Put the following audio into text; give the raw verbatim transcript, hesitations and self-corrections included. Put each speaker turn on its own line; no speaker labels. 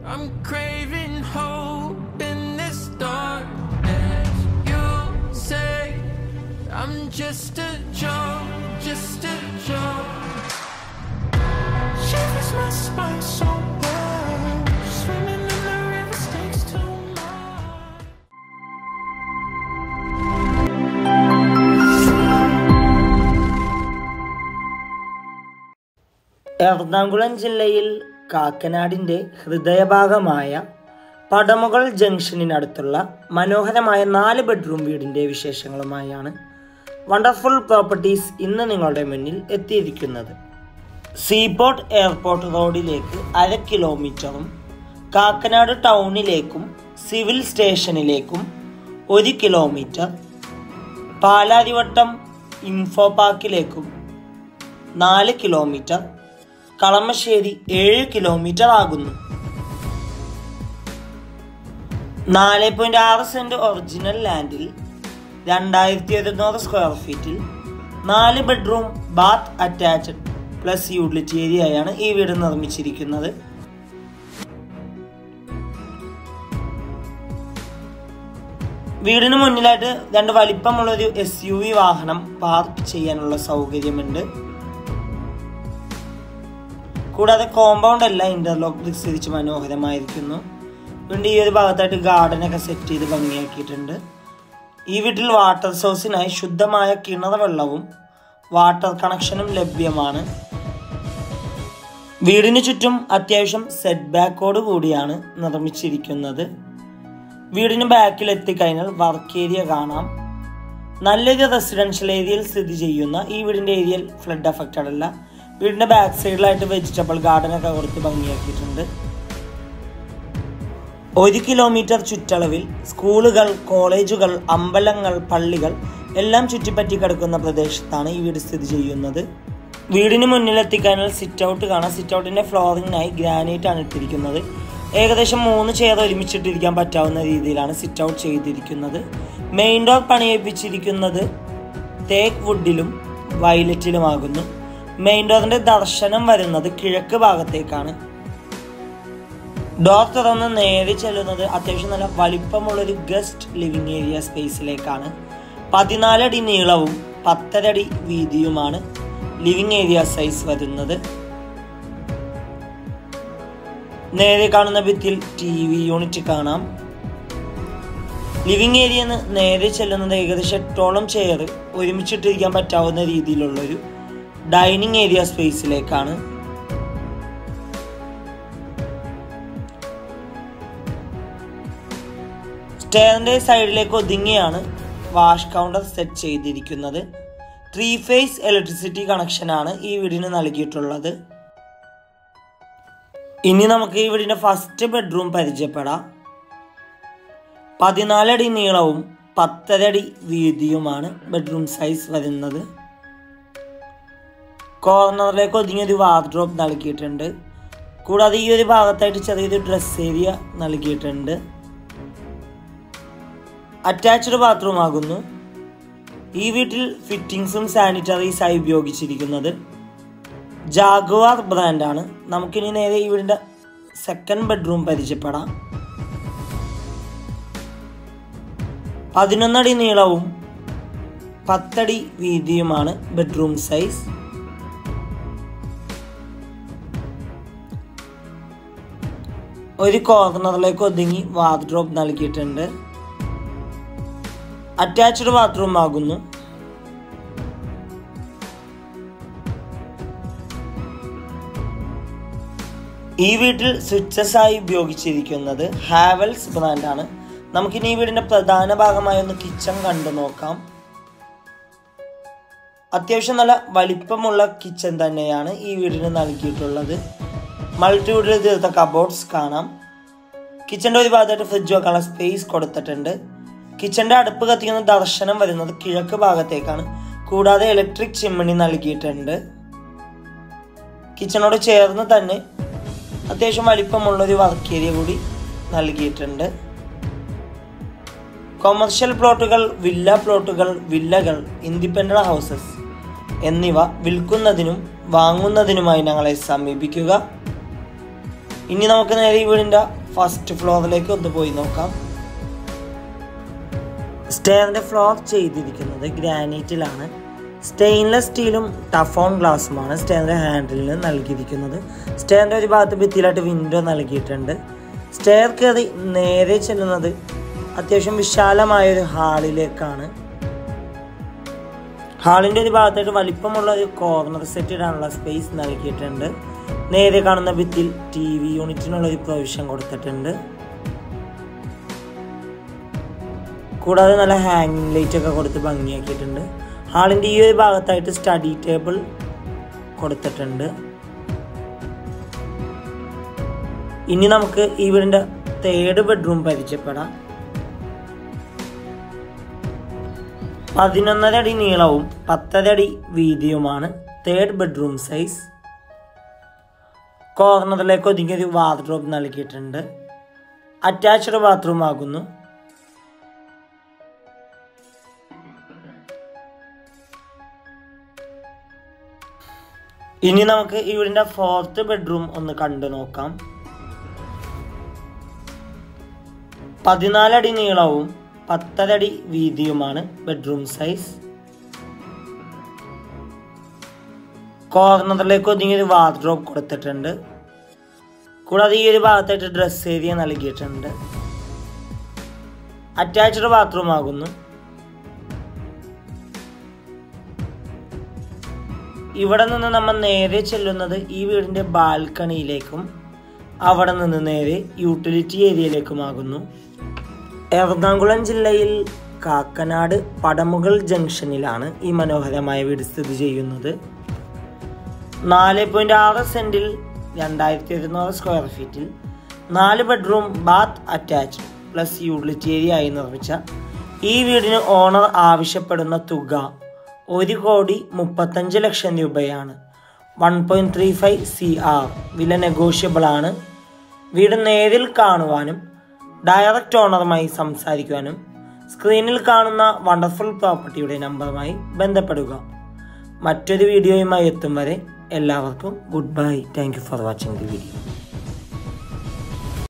I'm craving hope in this darkness. You say I'm just a joke, just a joke. Shivers my spine so bad. Swimming in the river stakes too much.
Ernakulam ജില്ലയിൽ കാക്കനാടിൻ്റെ ഹൃദയഭാഗമായ പടമുകൾ ജംഗ്ഷനിനടുത്തുള്ള മനോഹരമായ നാല് bedroom വീടിൻ്റെ വിശേഷങ്ങളുമായാണ് wonderful properties ഇന്ന് നിങ്ങളുടെ മുന്നിൽ എത്തിയിരിക്കുന്നത്. Seaport airport റോഡിലേക്ക് അര കിലോമീറ്ററും കാക്കനാട് ടൗണിലേക്കും സിവിൽ സ്റ്റേഷനിലേക്കും ഒരു കിലോമീറ്റർ, പാലാരിവട്ടം ഇൻഫോപാർക്കിലേക്കും നാല് കിലോമീറ്റർ, കളമശ്ശേരി ഏഴ് കിലോമീറ്റർ ആകുന്നു. നാല് പോയിന്റ് ആറ് സെന്റ് ഒറിജിനൽ ലാൻഡിൽ രണ്ടായിരത്തി ഒരുന്നൂറ് സ്ക്വയർ ഫീറ്റിൽ നാല് bedroom bath attached plus utility ഏരിയയാണ് ഈ വീട് നിർമ്മിച്ചിരിക്കുന്നത്. വീടിന് മുന്നിലായിട്ട് രണ്ട് വലിപ്പമുള്ളൊരു എസ് യു വി വാഹനം പാർക്ക് ചെയ്യാനുള്ള സൗകര്യമുണ്ട്. കൂടാതെ കോമ്പൗണ്ട് എല്ലാം ഇന്റർലോക്ക് വിസ്തരിച്ച് മനോഹരമായിരിക്കുന്നു. വീണ്ടും ഈ ഒരു ഭാഗത്തായിട്ട് ഗാർഡനൊക്കെ സെറ്റ് ചെയ്ത് ഭംഗിയാക്കിയിട്ടുണ്ട്. ഈ വീട്ടിൽ വാട്ടർ സോഴ്സിനായി ശുദ്ധമായ കിണർ വെള്ളവും വാട്ടർ കണക്ഷനും ലഭ്യമാണ്. വീടിന് ചുറ്റും അത്യാവശ്യം സെറ്റ് ബാക്കോട് കൂടിയാണ് നിർമ്മിച്ചിരിക്കുന്നത്. വീടിന് ബാക്കിൽ എത്തിക്കഴിഞ്ഞാൽ വർക്ക് ഏരിയ കാണാം. നല്ലൊരു റെസിഡൻഷ്യൽ ഏരിയയിൽ സ്ഥിതി ചെയ്യുന്ന ഈ വീടിൻ്റെ ഏരിയയിൽ ഫ്ലഡ് അഫക്റ്റഡ് അല്ല. വീടിൻ്റെ ബാക്ക് സൈഡിലായിട്ട് വെജിറ്റബിൾ ഗാർഡനൊക്കെ കൊടുത്ത് ഭംഗിയാക്കിയിട്ടുണ്ട്. ഒരു കിലോമീറ്റർ ചുറ്റളവിൽ സ്കൂളുകൾ, കോളേജുകൾ, അമ്പലങ്ങൾ, പള്ളികൾ എല്ലാം ചുറ്റിപ്പറ്റി കിടക്കുന്ന പ്രദേശത്താണ് ഈ വീട് സ്ഥിതി ചെയ്യുന്നത്. വീടിന് മുന്നിലെത്തിക്കഴിഞ്ഞാൽ സിറ്റ് ഔട്ട് കാണാം. സിറ്റ് ഔട്ടിൻ്റെ ഫ്ലോറിങ്ങിനായി ഗ്രാനൈറ്റ് ആണ് ഇട്ടിരിക്കുന്നത്. ഏകദേശം മൂന്ന് ചെയർ ഒരുമിച്ചിട്ടിരിക്കാൻ പറ്റാവുന്ന രീതിയിലാണ് സിറ്റ് ഔട്ട് ചെയ്തിരിക്കുന്നത്. മെയിൻ ഡോർ പണിയിപ്പിച്ചിരിക്കുന്നത് തേക്ക് വുഡിലും വയലറ്റിലുമാകുന്നു. മെയിൻ ഡോറിന്റെ ദർശനം വരുന്നത് കിഴക്ക് ഭാഗത്തേക്കാണ്. ഡോർ തുറന്ന് നേരെ ചെല്ലുന്നത് അത്യാവശ്യം നല്ല വലിപ്പമുള്ളൊരു ഗസ്റ്റ് ലിവിംഗ് ഏരിയ സ്പേസിലേക്കാണ്. പതിനാലടി നീളവും പത്തരടി വീതിയുമാണ് ലിവിംഗ് ഏരിയ സൈസ് വരുന്നത്. നേരെ കാണുന്ന ഭിത്തിയിൽ ടി വി യൂണിറ്റ് കാണാം. ലിവിംഗ് ഏരിയന്ന് നേരെ ചെല്ലുന്നത് ഏകദേശം എട്ടോളം ചെയർ ഒരുമിച്ചിട്ടിരിക്കാൻ പറ്റാവുന്ന രീതിയിലുള്ളൊരു ഡൈനിങ് ഏരിയ സ്പേസിലേക്കാണ്. സ്റ്റെയറിന്റെ സൈഡിലേക്ക് ഒതുങ്ങിയാണ് വാഷ് കൗണ്ടർ സെറ്റ് ചെയ്തിരിക്കുന്നത്. ത്രീ ഫേസ് ഇലക്ട്രിസിറ്റി കണക്ഷനാണ് ഈ വീടിന് നൽകിയിട്ടുള്ളത്. ഇനി നമുക്ക് ഈ വീടിന്റെ ഫസ്റ്റ് ബെഡ്റൂം പരിചയപ്പെടാം. പതിനാലടി നീളവും പത്തരടി വീതിയുമാണ് ബെഡ്റൂം സൈസ് വരുന്നത്. കോർണറിലേക്ക് ഒതുങ്ങിയൊരു വാർഡ്രോബ് നൽകിയിട്ടുണ്ട്. കൂടാതെ ഈ ഒരു ഭാഗത്തായിട്ട് ചെറിയൊരു ഡ്രസ് ഏരിയ നൽകിയിട്ടുണ്ട്. അറ്റാച്ച്ഡ് ബാത്റൂം ആകുന്നു. ഈ വീട്ടിൽ ഫിറ്റിംഗ്സും സാനിറ്ററീസായി ഉപയോഗിച്ചിരിക്കുന്നത് ജാഗ്വാർ ബ്രാൻഡാണ്. നമുക്കിനി നേരെ ഈ വീടിൻ്റെ സെക്കൻഡ് ബെഡ്റൂം പരിചയപ്പെടാം. പതിനൊന്നടി നീളവും പത്തടി വീതിയുമാണ് ബെഡ്റൂം സൈസ്. ഒരു കോർണറിലേക്ക് ഒതുങ്ങി വാർഡ്രോബ് നൽകിയിട്ടുണ്ട്. അറ്റാച്ച്ഡ് ബാത്റൂം ആകുന്നു. ഈ വീട്ടിൽ സ്വിച്ചസ് ആയി ഉപയോഗിച്ചിരിക്കുന്നത് ഹാവൽസ് ബ്രാൻഡാണ്. നമുക്കിനി ഈ വീടിന്റെ പ്രധാന ഭാഗമായ ഒന്ന് കിച്ചൺ കണ്ടു നോക്കാം. അത്യാവശ്യം നല്ല വലിപ്പമുള്ള കിച്ചൺ തന്നെയാണ് ഈ വീടിന് നൽകിയിട്ടുള്ളത്. മൾട്ടിവുഡിൽ തീർത്ത കബോർഡ്സ് കാണാം. കിച്ചൻ്റെ ഒരു ഭാഗത്തായിട്ട് ഫ്രിഡ്ജ് വെക്കാനുള്ള സ്പേസ് കൊടുത്തിട്ടുണ്ട്. കിച്ചൻ്റെ അടുപ്പ് കത്തിക്കുന്ന ദർശനം വരുന്നത് കിഴക്ക് ഭാഗത്തേക്കാണ്. കൂടാതെ ഇലക്ട്രിക് ചിമ്മിണി നൽകിയിട്ടുണ്ട്. കിച്ചണോട് ചേർന്ന് തന്നെ അത്യാവശ്യം വലിപ്പമുള്ളൊരു വർക്ക് ഏരിയ കൂടി നൽകിയിട്ടുണ്ട്. കൊമേഴ്ഷ്യൽ പ്ലോട്ടുകൾ, വില്ല പ്ലോട്ടുകൾ, വില്ലകൾ, ഇൻഡിപെൻഡന്റ് ഹൗസസ് എന്നിവ വിൽക്കുന്നതിനും വാങ്ങുന്നതിനുമായി ഞങ്ങളെ സമീപിക്കുക. ഇനി നമുക്ക് നേരെ ഈ വീടിൻ്റെ ഫസ്റ്റ് ഫ്ലോറിലേക്ക് ഒന്ന് പോയി നോക്കാം. സ്റ്റെയറിൻ്റെ ഫ്ലോർ ചെയ്തിരിക്കുന്നത് ഗ്രാനൈറ്റിലാണ്. സ്റ്റെയിൻലെസ് സ്റ്റീലും ടഫോൺ ഗ്ലാസുമാണ് സ്റ്റെയറിൻ്റെ ഹാൻഡിലിന് നൽകിയിരിക്കുന്നത്. സ്റ്റെയറിൻ്റെ ഒരു ഭാഗത്ത് ഭിത്തിയിലായിട്ട് വിൻഡോ നൽകിയിട്ടുണ്ട്. സ്റ്റെയർ കയറി നേരെ ചെല്ലുന്നത് അത്യാവശ്യം വിശാലമായൊരു ഹാളിലേക്കാണ്. ഹാളിൻ്റെ ഒരു ഭാഗത്തായിട്ട് വലിപ്പമുള്ള ഒരു കോർണർ സെറ്റ് ഇടാനുള്ള സ്പേസ് നൽകിയിട്ടുണ്ട്. നേരെ കാണുന്ന ഭിത്തിയിൽ ടി വി യൂണിറ്റിനുള്ളൊരു പ്രൊവിഷൻ കൊടുത്തിട്ടുണ്ട്. കൂടാതെ നല്ല ഹാങ്ങിങ് ലൈറ്റ് ഒക്കെ കൊടുത്ത് ഭംഗിയാക്കിയിട്ടുണ്ട്. ഹാളിൻ്റെ ഈ ഒരു ഭാഗത്തായിട്ട് സ്റ്റഡി ടേബിൾ കൊടുത്തിട്ടുണ്ട്. ഇനി നമുക്ക് ഈ വീടിൻ്റെ തേർഡ് ബെഡ്റൂം പരിചയപ്പെടാം. പതിനൊന്നര അടി നീളവും പത്തര അടി വീതിയുമാണ് തേർഡ് ബെഡ്റൂം സൈസ്. കോർണറിലേക്ക് ഒതുങ്ങിയൊരു വാർഡ്രോബ് നൽകിയിട്ടുണ്ട്. അറ്റാച്ച്ഡ് ബാത്റൂം ആകുന്നു. ഇനി നമുക്ക് ഈ വീടിൻ്റെ ഫോർത്ത് ബെഡ്റൂം ഒന്ന് കണ്ടു നോക്കാം. പതിനാലടി നീളവും പത്തരടി വീതിയുമാണ് ബെഡ്റൂം സൈസ്. കോർണറിലേക്ക് ഒതുങ്ങിയൊരു വാർഡ്രോബ് കൊടുത്തിട്ടുണ്ട്. കൂടാതെ ഈ ഒരു ഭാഗത്തായിട്ട് ഡ്രസ് ഏരിയ നൽകിയിട്ടുണ്ട്. അറ്റാച്ച്ഡ് ബാത്റൂം ആകുന്നു. ഇവിടെ നിന്ന് നമ്മൾ നേരെ ചെല്ലുന്നത് ഈ വീടിൻ്റെ ബാൽക്കണിയിലേക്കും അവിടെ നിന്ന് നേരെ യൂട്ടിലിറ്റി ഏരിയയിലേക്കുമാകുന്നു. എറണാകുളം ജില്ലയിൽ കാക്കനാട് പടമുകൾ ജംഗ്ഷനിലാണ് ഈ മനോഹരമായ വീട് സ്ഥിതി ചെയ്യുന്നത്. നാല് പോയിൻറ്റ് ആറ് സെൻറ്റിൽ രണ്ടായിരത്തി ഇരുന്നൂറ് സ്ക്വയർ ഫീറ്റിൽ നാല് bedroom bath attached plus utility area ആയി നിർമ്മിച്ച ഈ വീടിന് ഓണർ ആവശ്യപ്പെടുന്ന തുക ഒരു കോടി മുപ്പത്തഞ്ച് ലക്ഷം രൂപയാണ്. One point three five C R വില നെഗോഷ്യബിൾ ആണ്. വീട് നേരിൽ കാണുവാനും ഡയറക്റ്റ് ഓണറുമായി സംസാരിക്കുവാനും സ്ക്രീനിൽ കാണുന്ന വണ്ടർഫുൾ പ്രോപ്പർട്ടിയുടെ നമ്പറുമായി ബന്ധപ്പെടുക. മറ്റൊരു വീഡിയോയുമായി എത്തും വരെ എല്ലാവർക്കും good bye. Thank you for watching the video.